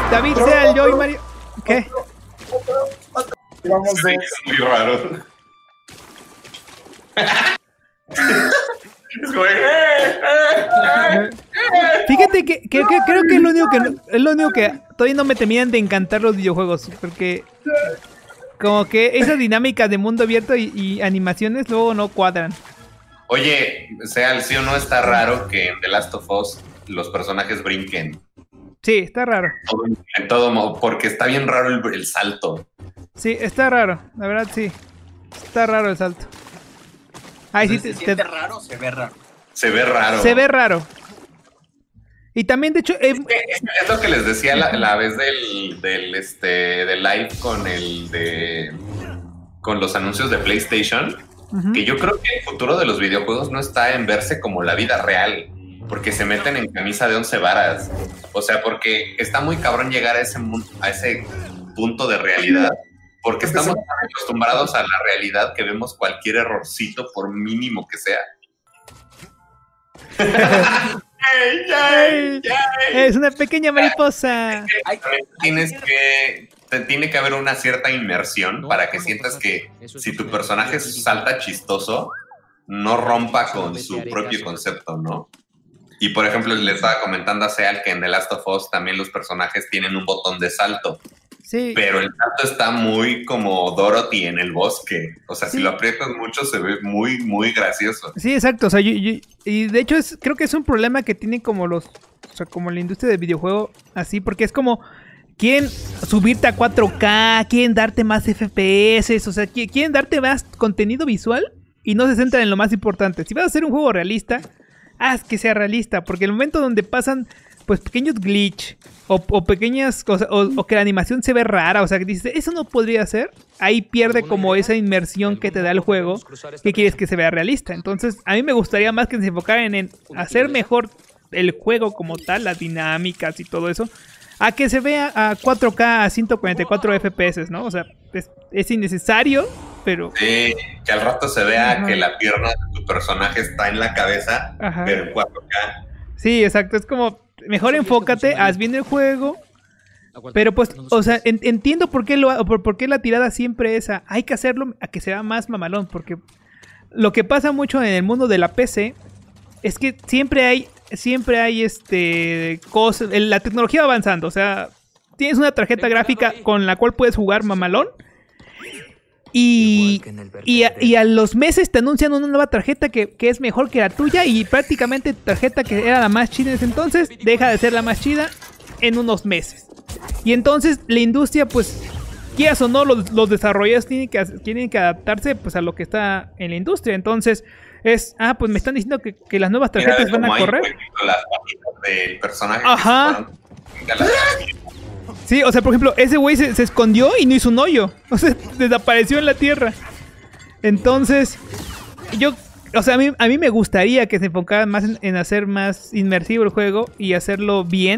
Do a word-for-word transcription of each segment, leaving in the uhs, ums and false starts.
David sea el yo y Mario. ¿Qué? Vamos dos. Es muy raro. Es como, eh, eh, Fíjate que, que, que creo que es lo único que no- es lo único que todavía no me terminan de encantar los videojuegos, porque como que esa dinámica de mundo abierto y, y animaciones luego no cuadran. Oye, sea el sí o no, está raro que en The Last of Us los personajes brinquen. Sí, está raro. Todo- en todo modo, porque está bien raro el, el salto. Sí, está raro, la verdad sí. Está raro el salto. Ay, sí, ¿Se te- siente te- raro o se ve raro? Se ve raro. se ve raro. Y también, de hecho, eh, Es, que es- es lo que les decía la, la vez del, del, este, del live con el de con los anuncios de PlayStation, ujú. que yo creo que el futuro de los videojuegos no está en verse como la vida real, porque se meten en camisa de once varas. O sea, porque está muy cabrón llegar a ese, mun- a ese punto de realidad, porque estamos tan acostumbrados a la realidad que vemos cualquier errorcito, por mínimo que sea. ¡Yay, yay, yay! Es una pequeña mariposa. Hay- También hay tienes que- que te- tiene que haber una cierta inmersión para que sientas que si tu personaje salta chistoso, no rompa con su propio concepto, ¿no? Y por ejemplo, le estaba comentando a Seal que en The Last of Us también los personajes tienen un botón de salto, Sí. pero el salto está muy como Dorothy en el bosque. O sea, Sí. si lo aprietas mucho se ve muy, muy gracioso. Sí, exacto. O sea, yo- yo- y de hecho es, creo que es un problema que tienen como los, o sea, como la industria del videojuego así, porque es como quieren subirte a cuatro K, quieren darte más F P S, o sea, qui- quieren darte más contenido visual y no se centran en lo más importante. Si vas a hacer un juego realista, haz que sea realista, porque el momento donde pasan pues pequeños glitch o, o pequeñas cosas, o, o que la animación se ve rara, o sea, que dices, eso no podría ser, ahí pierde como esa inmersión que te da el juego, que quieres que se vea realista. Entonces, a mí me gustaría más que se enfocaran en hacer mejor el juego como tal, las dinámicas y todo eso, a que se vea a cuatro K a ciento cuarenta y cuatro F P S, ¿no? O sea, es, es innecesario, pero... Sí, que al rato se vea Ajá. que la pierna de tu personaje está en la cabeza, Ajá. pero en cuatro K. Sí, exacto, es como, mejor enfócate, haz bien el juego, pero pues, o sea, en- entiendo por qué, lo, por, por qué la tirada siempre es a, hay que hacerlo a que sea más mamalón, porque lo que pasa mucho en el mundo de la P C es que siempre hay, siempre hay este, cosas, el- la tecnología va avanzando, o sea, tienes una tarjeta gráfica con la cual puedes jugar mamalón, y, y, a, y a los meses te anuncian una nueva tarjeta que, que es mejor que la tuya y prácticamente tu tarjeta que era la más chida en ese entonces deja de ser la más chida en unos meses. Y entonces la industria, pues, quieras o no, los, los desarrolladores tienen que, hacer- tienen que adaptarse pues a lo que está en la industria. Entonces es, ah, pues me están diciendo que, que las nuevas Mira, tarjetas van como a ahí, correr. por ejemplo, las patitas del personaje que Ajá. se fueron a la- Sí, o sea, por ejemplo, ese güey se, se escondió y no hizo un hoyo. O sea, desapareció en la tierra. Entonces, yo, o sea, a mí, a mí me gustaría que se enfocaran más en, en hacer más inmersivo el juego y hacerlo bien.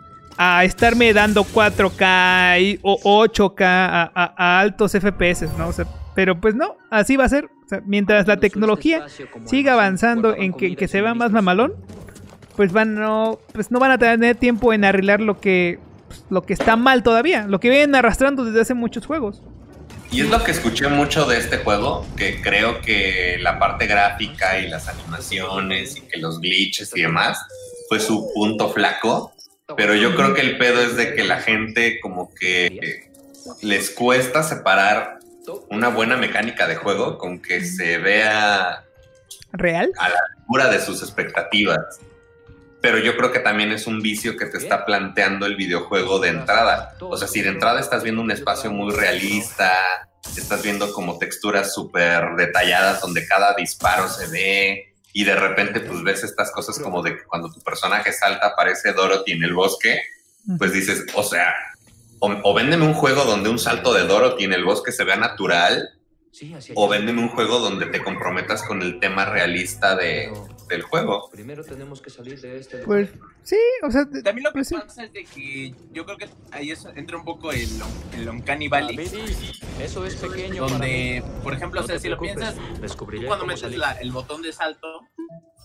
A estarme dando cuatro K y- o ocho K a, a- a altos F P S, ¿no? O sea, pero pues no, así va a ser. O sea, mientras la tecnología siga avanzando en que, que se vea más mamalón, pues van no, pues no van a tener tiempo en arreglar lo que, pues, lo que está mal todavía, lo que vienen arrastrando desde hace muchos juegos. Y es lo que escuché mucho de este juego, que creo que la parte gráfica y las animaciones y que los glitches y demás fue su punto flaco, pero yo creo que el pedo es de que la gente como que les cuesta separar una buena mecánica de juego con que se vea ¿Real? a la altura de sus expectativas. Pero yo creo que también es un vicio que te está planteando el videojuego de entrada. O sea, si de entrada estás viendo un espacio muy realista, estás viendo como texturas súper detalladas donde cada disparo se ve, y de repente pues ves estas cosas como de que cuando tu personaje salta aparece Dorothy en el bosque, pues dices, o sea, o, o véndeme un juego donde un salto de Dorothy en el bosque se vea natural, o véndeme un juego donde te comprometas con el tema realista de, del juego. Primero tenemos que salir de este lugar. Pues sí, o sea, de- También lo que pues, sí. pasa es de que yo creo que ahí es- entra un poco el, el Uncanny Valley, Eso es pequeño donde, por ejemplo, o No sea, te si lo preocupes, piensas, tú descubriré cuando cómo metes salir. la- el botón de salto,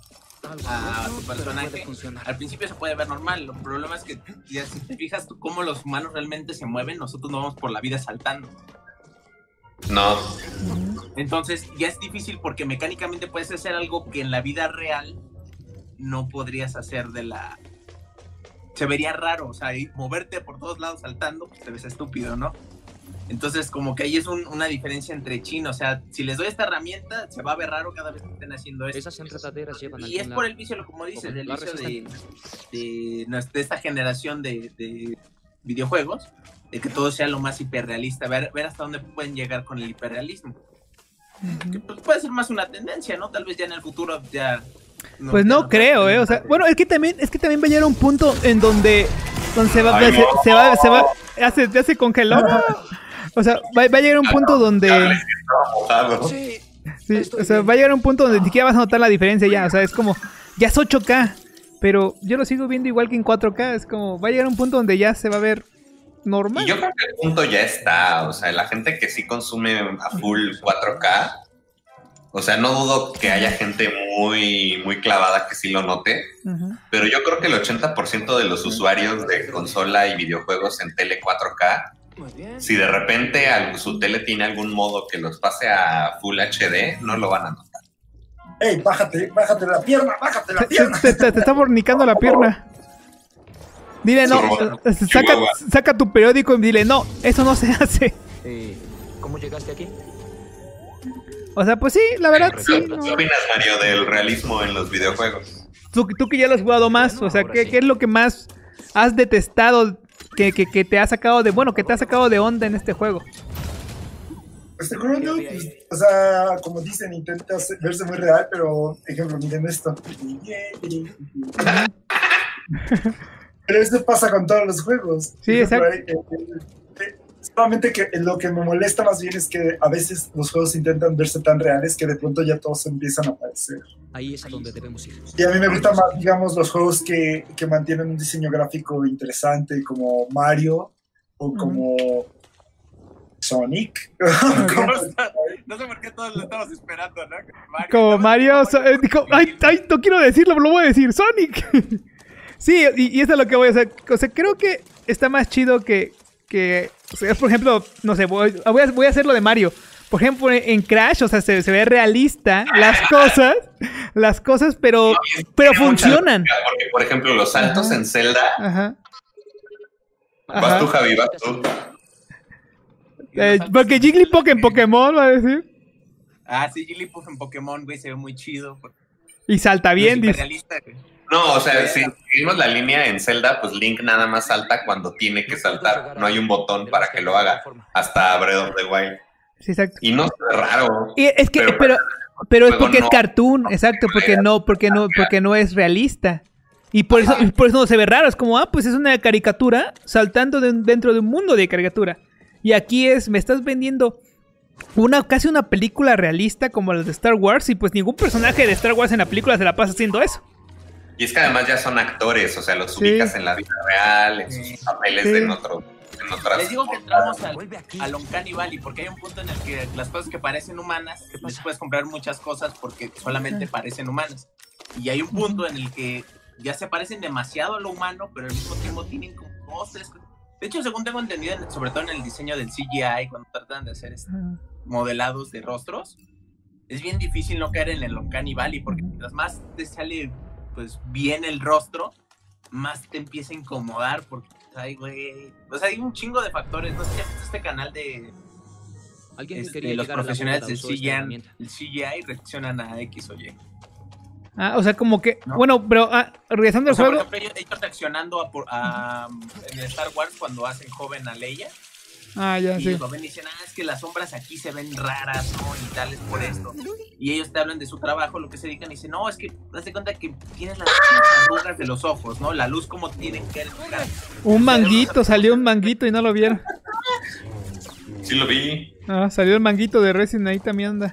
a tu personaje, al principio se puede ver normal. El problema es que ya si te fijas tú cómo los humanos realmente se mueven, nosotros no vamos por la vida saltando. No. Entonces ya es difícil porque mecánicamente puedes hacer algo que en la vida real no podrías hacer de la... Se vería raro, o sea, y moverte por todos lados saltando, pues te ves estúpido, ¿no? Entonces como que ahí es un, una diferencia entre chinos, o sea, si les doy esta herramienta, se va a ver raro cada vez que estén haciendo esto. Esas enredaderas llevan Y es por el vicio, como dices, del vicio de, de, de esta generación de, de videojuegos, de que todo sea lo más hiperrealista, ver, ver hasta dónde pueden llegar con el hiperrealismo. Uh-huh. Que pues, puede ser más una tendencia, ¿no? Tal vez ya en el futuro ya... No, pues no creo, eh, o sea, bueno, es que también es que también va a llegar un punto en donde, donde se va, Ay, se, no. se va, se va, ya se, ya se congeló. O sea, va, va a llegar un punto donde... Sí, Sí, o sea, va a llegar un punto donde ni siquiera vas a notar la diferencia ya, o sea, es como, ya es ocho K, pero yo lo sigo viendo igual que en cuatro K, es como, va a llegar un punto donde ya se va a ver normal. Y yo creo que el punto ya está, o sea, la gente que sí consume a full cuatro K, o sea, no dudo que haya gente muy, muy clavada que sí lo note, uh-huh. pero yo creo que el ochenta por ciento de los usuarios de consola y videojuegos en tele cuatro K, si de repente su tele tiene algún modo que los pase a Full H D, no lo van a notar. ¡Ey, bájate, bájate la pierna, bájate la pierna! Te, te, te está fornicando la pierna. Dile, no, sí, saca, saca tu periódico y dile, no, eso no se hace. ¿Y cómo llegaste aquí? O sea, pues sí, la verdad, ¿Qué, sí. ¿Qué no. opinas, Mario, del realismo en los videojuegos? Tú, tú que ya lo has jugado más, bueno, o sea, ¿qué, sí. ¿qué es lo que más has detestado que, que, que te ha sacado de, bueno, que te ha sacado de onda en este juego? Este juego, no, pues, o sea, como dicen, intenta verse muy real, pero, ejemplo, miren esto. Pero esto pasa con todos los juegos. Sí, exacto. Solamente que lo que me molesta más bien es que a veces los juegos intentan verse tan reales que de pronto ya todos empiezan a aparecer. Ahí es a donde debemos ir. Y a mí me gustan más, digamos, los juegos que, que mantienen un diseño gráfico interesante, como Mario o como uh-huh. Sonic. como, no sé por qué todos lo estamos esperando, ¿no? Mario, como Mario, so, eh, dijo, ay, ay, no quiero decirlo, lo voy a decir, Sonic. Sí, y, y eso es lo que voy a hacer. O sea, creo que está más chido que... que o sea, por ejemplo, no sé, voy, voy, a, voy a hacer lo de Mario. Por ejemplo, en Crash, o sea, se, se ve realista las cosas, las cosas, pero, no, pero funcionan. Lógica, porque, por ejemplo, los saltos ajá. en Zelda. Ajá. Vas ajá. tú, Javi, vas tú. Eh, porque Jigglypuff en Pokémon, va a decir. Ah, sí, Jigglypuff en Pokémon, güey, se ve muy chido. Y salta bien, dice. No, o sea, si seguimos la línea en Zelda, pues Link nada más salta cuando tiene que saltar. No hay un botón para que lo haga. Hasta Breath of the Wild. Sí, exacto. Y no es raro. Y es que, pero, pero, pero es porque no, es cartoon, exacto, porque no, porque no, porque no es realista. Y por eso, por eso no se ve raro. Es como, ah, pues es una caricatura saltando de, dentro de un mundo de caricatura. Y aquí es, me estás vendiendo una casi una película realista como las de Star Wars. Y pues ningún personaje de Star Wars en la película se la pasa haciendo eso. Y es que además ya son actores, o sea, los sí. ubicas en la vida real, en sus papeles sí. en otro... En otras Les digo que entramos al, al Uncanny Valley porque hay un punto en el que las cosas que parecen humanas, les puedes comprar muchas cosas porque solamente parecen humanas. Y hay un punto en el que ya se parecen demasiado a lo humano, pero al mismo tiempo tienen como dos, tres... De hecho, según tengo entendido, sobre todo en el diseño del C G I, cuando tratan de hacer este, modelados de rostros, es bien difícil no caer en el Uncanny Valley porque mientras más te sale pues bien el rostro, más te empieza a incomodar porque ay, güey, o sea, hay un chingo de factores. No sé si has visto este canal de este, los profesionales del C G I, el C G I reaccionan a X o Y. Ah, o sea, como que, ¿no? Bueno, pero ah, regresando o al sea, juego. Por ejemplo, ellos, ellos reaccionando a, a, en Star Wars cuando hacen joven a Leia. Ah, ya, y sí. ellos lo ven y dicen, ah, es que las sombras aquí se ven raras, ¿no? Y tal, es por esto. Y ellos te hablan de su trabajo, lo que se dedican, y dicen, no, es que das de cuenta que tienes las arrugas de los ojos, ¿no? La luz como tiene que ver en tu cara. Un manguito, salió un manguito y no lo vieron. Sí lo vi. Ah, salió el manguito de Resident, ahí también anda.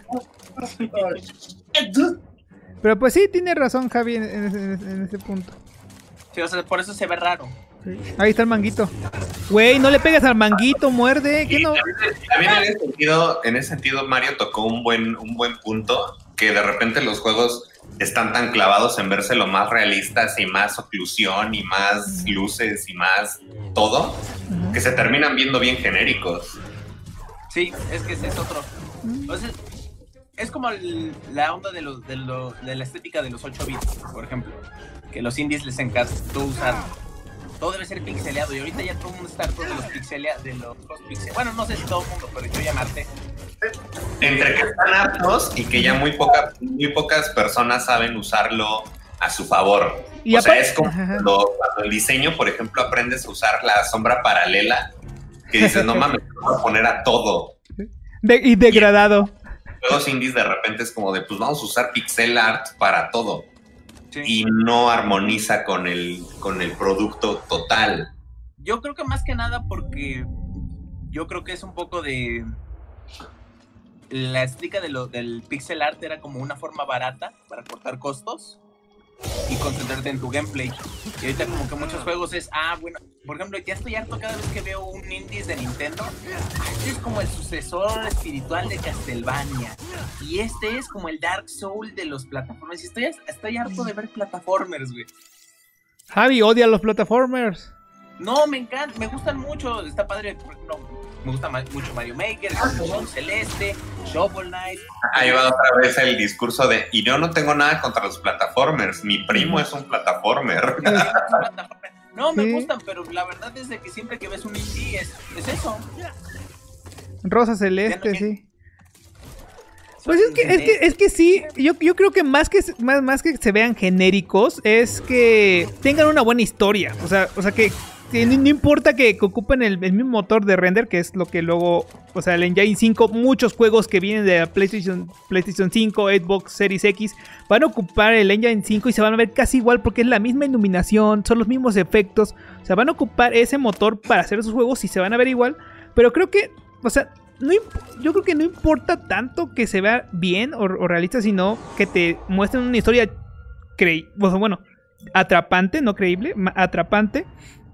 Pero pues sí, tiene razón Javi en, en, en, en ese punto. Sí, o sea, por eso se ve raro. Sí. Ahí está el manguito. Güey, no le pegas al manguito, muerde. ¿Qué no? También, también en, ese sentido, en ese sentido Mario tocó un buen, un buen punto. que de repente los juegos están tan clavados en verse lo más realistas y más oclusión y más luces y más todo, que se terminan viendo bien genéricos. Sí, es que ese es otro. O sea, es como el, la onda de, los, de, lo, de la estética de los ocho bits, por ejemplo, que los indies les encantó usar. Todo debe ser pixeleado y ahorita ya todo el mundo está harto de los pixeleados, de los pixel. Bueno, no sé si todo el mundo, pero yo ya me harté. Entre que están hartos y que ya muy, poca, muy pocas personas saben usarlo a su favor. Y o sea, es como cuando, cuando el diseño, por ejemplo, aprendes a usar la sombra paralela, que dices, no mames, voy a poner a todo. De, y degradado. Y juegos indies de repente es como de, pues vamos a usar pixel art para todo. Sí. Y no armoniza con el, con el producto total. Yo creo que más que nada porque yo creo que es un poco de... La estética de lo, del pixel art era como una forma barata para cortar costos y concentrarte en tu gameplay. Y ahorita como que muchos juegos es, ah, bueno, por ejemplo, ya estoy harto cada vez que veo un indies de Nintendo. Este es como el sucesor espiritual de Castlevania. Y este es como el Dark Soul de los plataformas. Y estoy, estoy harto de ver plataformers, güey. Javi odia los plataformers. No, me encanta, me gustan mucho. Está padre, por ejemplo, me gusta mucho Mario Maker, Sol Celeste, Shovel Knight. Ahí va otra vez el discurso de, y yo no tengo nada contra los plataformers, mi primo es un plataformer. No, me sí. gustan, pero la verdad es de que siempre que ves un indie es, es eso. Rosa Celeste, no, sí. Pues es que, es que, es que sí, yo, yo creo que más que más, más que se vean genéricos, es que tengan una buena historia. O sea, o sea que, que no, no importa que, que ocupen el, el mismo motor de render, que es lo que luego, o sea, el Engine cinco, muchos juegos que vienen de la PlayStation, PlayStation cinco, Xbox Series X, van a ocupar el Engine cinco y se van a ver casi igual porque es la misma iluminación, son los mismos efectos. O sea, van a ocupar ese motor para hacer esos juegos y se van a ver igual. Pero creo que, o sea... No, yo creo que no importa tanto que se vea bien o, o realista, sino que te muestren una historia creíble, bueno, atrapante, no creíble, atrapante,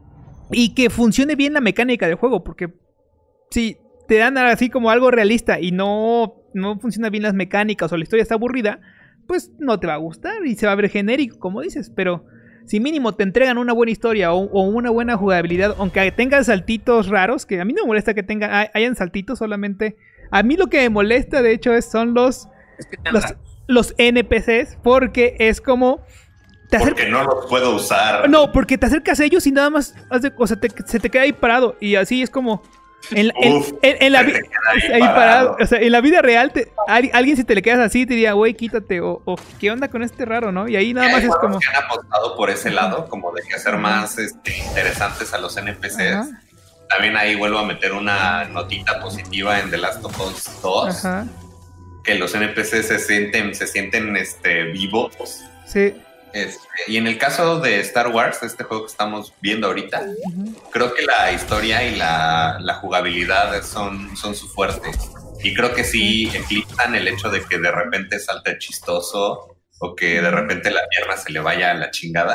y que funcione bien la mecánica del juego, porque si te dan así como algo realista y no, no funciona bien las mecánicas o la historia está aburrida, pues no te va a gustar y se va a ver genérico, como dices, pero... Si mínimo te entregan una buena historia o, o una buena jugabilidad, aunque tengan saltitos raros, que a mí no me molesta que tengan, hayan saltitos solamente. A mí lo que me molesta, de hecho, es, son los, es que los, los N P Cs, porque es como... Te porque no los puedo usar. No, porque te acercas a ellos y nada más, o sea, te, se te queda ahí parado y así es como... En, Uf, en, en, en, la, ahí ahí parado. O sea, en la vida real, te, a, alguien si te le quedas así te diría, güey, quítate, o, o qué onda con este raro, ¿no? Y ahí nada más es como... Que han apostado por ese lado, como de que hacer más este, interesantes a los N P Cs. Ajá. También ahí vuelvo a meter una notita positiva en The Last of Us dos. Ajá. Que los N P Cs se sienten, se sienten este, vivos. Sí. Este, y en el caso de Star Wars, este juego que estamos viendo ahorita, uh-huh. creo que la historia y la, la jugabilidad son, son su fuerte. Y creo que sí eclipsan el hecho de que de repente salte chistoso o que de repente la pierna se le vaya a la chingada.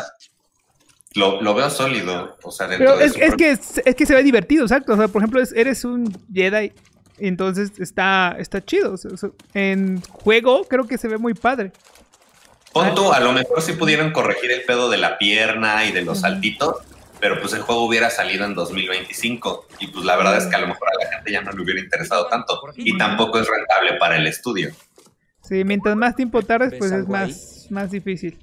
Lo, lo veo sólido. O sea, dentro Pero de es, su es, que es, es que se ve divertido, exacto. O sea, por ejemplo, es, eres un Jedi, entonces está, está chido. O sea, en juego creo que se ve muy padre. Pon tú, a lo mejor sí pudieron corregir el pedo de la pierna y de los saltitos, pero pues el juego hubiera salido en dos mil veinticinco y pues la verdad es que a lo mejor a la gente ya no le hubiera interesado tanto y tampoco es rentable para el estudio. Sí, mientras más tiempo tardes, pues es más, más difícil.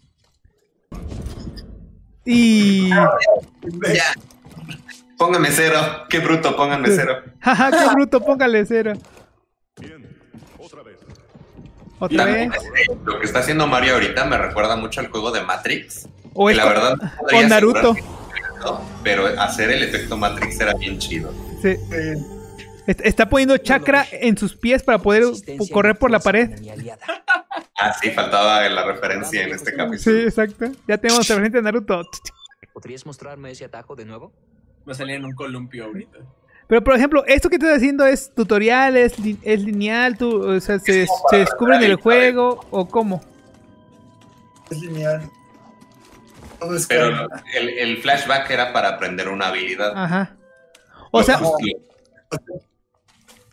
Y... Ya. Póngame cero, qué bruto, póngame cero. Jaja, qué bruto, póngale cero. ¿Otra vez? Lo que está haciendo Mario ahorita me recuerda mucho al juego de Matrix. O que la verdad o Naruto. Pero hacer el efecto Matrix era bien chido. Sí. Está poniendo chakra en sus pies para poder correr por la pared. Ah, sí, faltaba la referencia en este capítulo. Sí, exacto. Ya tenemos referencia de Naruto. ¿Podrías mostrarme ese atajo de nuevo? Va a salir en un columpio ahorita. Pero, por ejemplo, ¿esto que estás haciendo es tutorial, es, li es lineal? Tú, o sea, ¿se, se descubre en el juego o cómo? Es lineal. Todo es Pero el, el flashback era para aprender una habilidad. Ajá. O sea...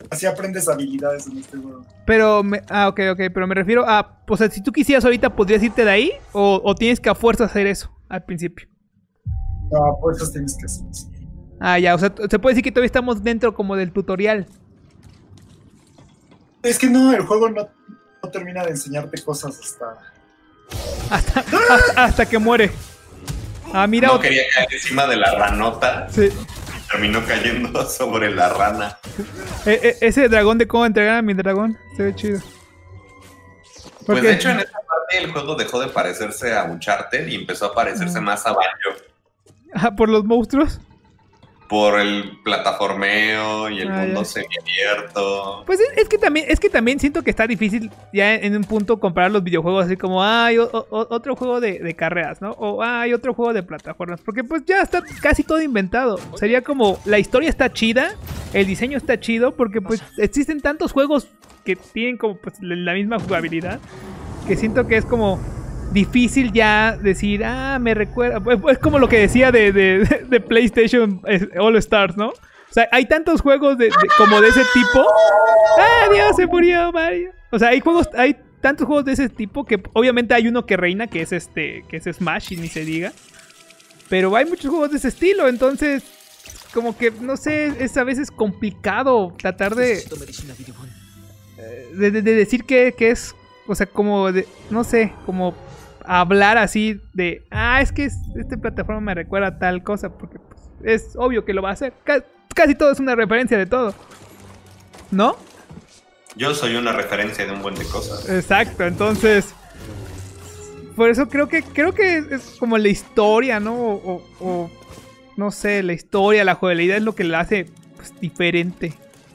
Así aprendes habilidades en este juego. Pero, me, ah, ok, ok, pero me refiero a, o sea, si tú quisieras ahorita, ¿podrías irte de ahí? ¿O, o tienes que a fuerza hacer eso al principio? No, por eso tienes que hacer eso. Ah, ya, o sea, se puede decir que todavía estamos dentro como del tutorial. Es que no, el juego no, no termina de enseñarte cosas hasta... Hasta, hasta, hasta que muere. Ah, mira. No otro. quería caer encima de la ranota. Sí. Terminó cayendo sobre la rana. E, e, ese dragón de cómo entregar a mi dragón. Se ve chido. Pues qué? de hecho en esta parte el juego dejó de parecerse a Uncharted y empezó a parecerse Ah. más a Banjo. Ah, por los monstruos. Por el plataformeo y el Ah, mundo ya. semiabierto. Pues es, es que también es que también siento que está difícil ya en un punto comparar los videojuegos así como hay otro juego de, de carreras, ¿no? O hay otro juego de plataformas, porque pues ya está casi todo inventado. Sería como la historia está chida, el diseño está chido, porque pues existen tantos juegos que tienen como pues la misma jugabilidad, que siento que es como difícil ya decir, ah, me recuerda. Pues, es como lo que decía de, de, de PlayStation All Stars, ¿no? O sea, hay tantos juegos de, de, como de ese tipo. ¡Ah, Dios, se murió Mario! O sea, hay juegos, hay tantos juegos de ese tipo que obviamente hay uno que reina, que es este, que es Smash, y ni se diga. Pero hay muchos juegos de ese estilo, entonces, como que, no sé, es a veces complicado tratar de, de, de, de decir que, que es, o sea, como, de, no sé, como hablar así de, ah, es que es, esta plataforma me recuerda a tal cosa, porque pues, es obvio que lo va a hacer. Casi, casi todo es una referencia de todo, ¿no? Yo soy una referencia de un buen de cosas. Exacto, entonces, por eso creo que creo que es como la historia, ¿no? O, o, o no sé, la historia, la jugabilidad es lo que la hace pues, diferente.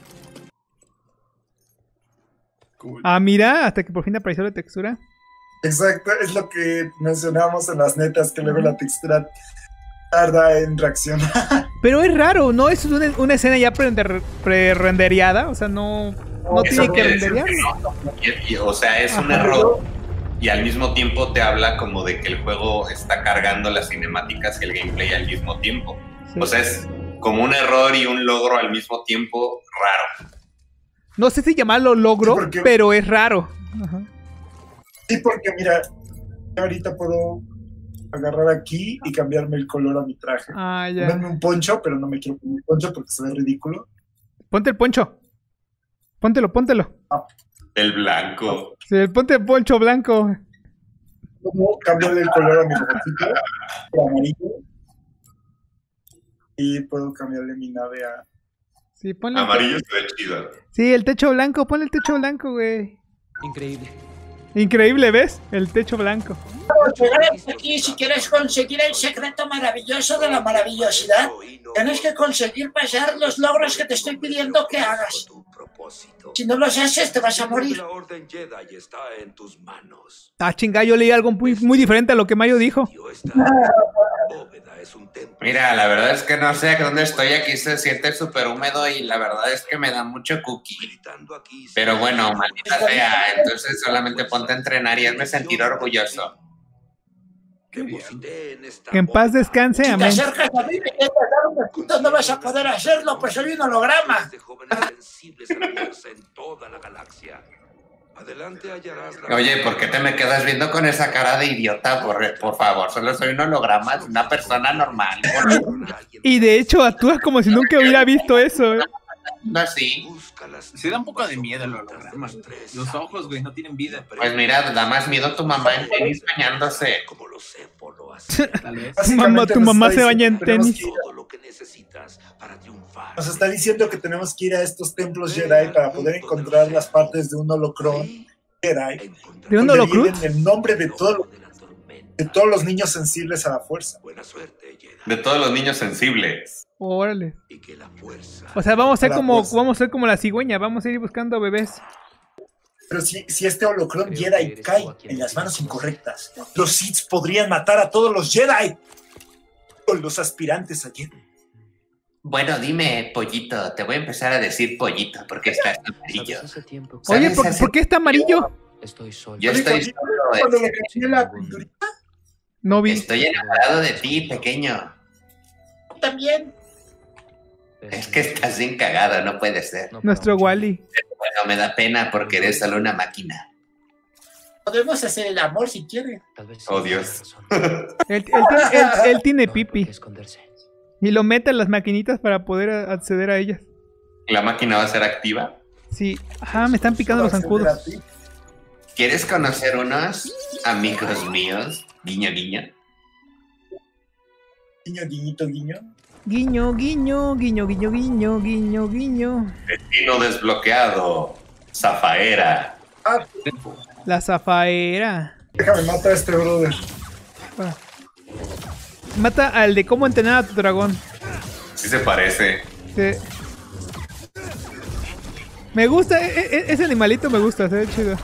Cool. Ah, mira, hasta que por fin apareció la textura. Exacto, es lo que mencionamos en las netas, que luego la textura tarda en reaccionar. Pero es raro, ¿no? Es una, una escena ya pre-rendereada, o sea, no, no Eso tiene que quiere decir renderear. que no. Y- y- o sea, es un Ajá. error y al mismo tiempo te habla como de que el juego está cargando las cinemáticas y el gameplay al mismo tiempo. Sí. O sea, es como un error y un logro al mismo tiempo raro. No sé si llamarlo logro, Sí, porque- pero es raro. Ajá. Sí, porque mira, yo ahorita puedo agarrar aquí y cambiarme el color a mi traje. Ah, ya. Ponerme un poncho, pero no me quiero poner un poncho porque se ve ridículo. Ponte el poncho. Póntelo, póntelo. El blanco. Sí, ponte el poncho blanco. Puedo cambiarle el color a mi robotito por amarillo. Y puedo cambiarle mi nave a... Sí, ponle. el Amarillo se ve chido. te- Sí, el techo blanco, ponle el techo blanco, güey. Increíble. Increíble, ¿ves? El techo blanco. Llegar hasta aquí, si quieres conseguir el secreto maravilloso de la maravillosidad, tienes que conseguir pasar los logros que te estoy pidiendo que hagas. Si no los haces, te vas a morir. La orden Jedi está en tus manos. Ah, chinga, yo leí algo muy, muy diferente a lo que Mayo dijo. Yo está. Bóveda es un templo. Mira, la verdad es que no sé dónde estoy. Aquí se siente súper húmedo y la verdad es que me da mucho cookie. Gritando aquí. Pero bueno, maldita sea. Entonces solamente ponte a entrenar y hazme sentir orgulloso. Que esté en esta Que en paz bóveda. descanse, Si te amén. acercas a mí y me intentas dar un besito, no vas a poder hacerlo, pues soy un holograma. De jóvenes sensibles a la fuerza en toda la galaxia. Adelante hallarás la... Oye, ¿por qué te me quedas viendo con esa cara de idiota? Por, por favor, solo soy un holograma de una persona normal. Y de hecho actúas como si nunca hubiera visto eso, ¿eh? No así. Sí da un poco de miedo el holograma. Los ojos, güey, no tienen vida. Pues mira, da más miedo tu mamá en tenis bañándose. Como lo sé por lo así. Tal vez. Mamá, tu nos mamá está se baña en diciendo que tenemos tenis. que ir a- Todo lo que necesitas para triunfar. Nos está diciendo que tenemos que ir a estos templos Jedi para poder encontrar las partes de un holocron Jedi. ¿De un donde holocruz? vienen el nombre de, todo, de todos los niños sensibles a la fuerza. Buena suerte, Jedi. De todos los niños sensibles. Órale. Y que la fuerza. O sea, vamos a ser La como, fuerza. vamos a ser como la cigüeña, vamos a ir buscando bebés. Pero si, si este holocron Jedi cae en las manos incorrectas, los Sith podrían matar a todos los Jedi. O los aspirantes a Jedi. Bueno, dime, pollito. Te voy a empezar a decir pollito porque estás amarillo. ¿Sabes? Hace tiempo que Oye, ¿Sabes? ¿por, Hace- ¿por qué está amarillo? estoy solo. Yo estoy Cuando le cambié la pinturita, No vi. Estoy enamorado de ti, pequeño. También, Es que estás bien cagado, no puede ser. Nuestro Wally. Bueno, me da pena porque eres solo una máquina. Podemos hacer el amor si quiere. Oh, Dios. Él, él tiene- él- él tiene pipi. Y lo mete en las maquinitas para poder a- acceder a ellas. ¿La máquina va a ser activa? Sí. Ajá, me están picando los zancudos. ¿Quieres conocer unos amigos míos? Guiño, guiño. Guiño, guiñito, guiño. Guiño, guiño, guiño, guiño, guiño, guiño, guiño. Destino desbloqueado. Zafaera. Ah, La zafaera. déjame matar a este brother. Ah. Mata al de cómo entrenar a tu dragón. Sí se parece. Sí. Me gusta, e- e- ese animalito me gusta, se ve chido.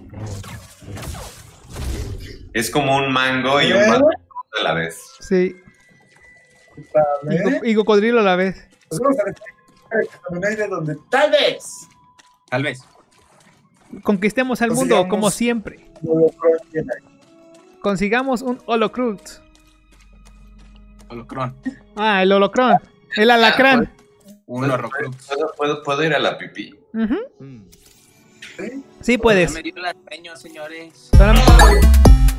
Es como un mango y un ¿Eh? mango a la vez. Sí. Y, Dame. co- y cocodrilo a la vez. Nos vamos a referir a un aire donde Tal vez. Tal vez. Conquistemos al mundo Consigamos- como siempre. Holocron Jedi. Consigamos un Holocrux. Holocron. Ah, el Holocron. El alacrán. Un Horrocrux. ¿Puedo, puedo, puedo ir a la pipí? Ujú. Mm. Sí puedes. Ya me dio el sueño, señores. Solamente-